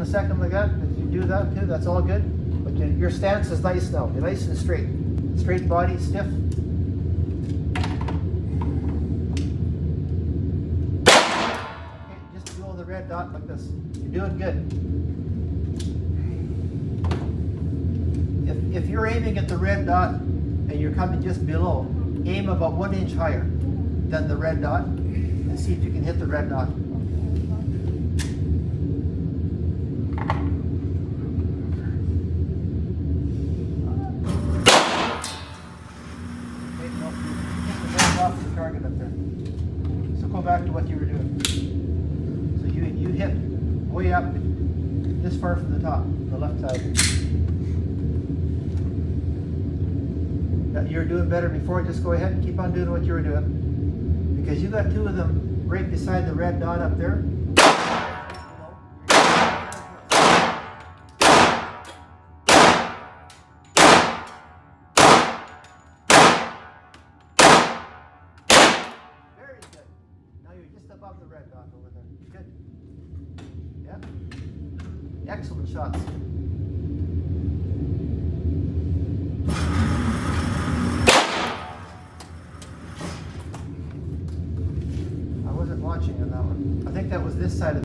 second like that. If you do that too, that's all good. But your stance is nice now. You're nice and straight. Straight body, stiff. Okay, just below the red dot like this. You're doing good. If you're aiming at the red dot and you're coming just below, aim about 1 inch higher than the red dot and see if you can hit the red dot. Off the target up there. So go back to what you were doing. So you hit way up this far from the top, the left side. You were doing better before. Just go ahead and keep on doing what you were doing, because you got 2 of them right beside the red dot up there. Above the red dot over there. Good. Yeah. Excellent shots. I wasn't watching on that one. I think that was this side of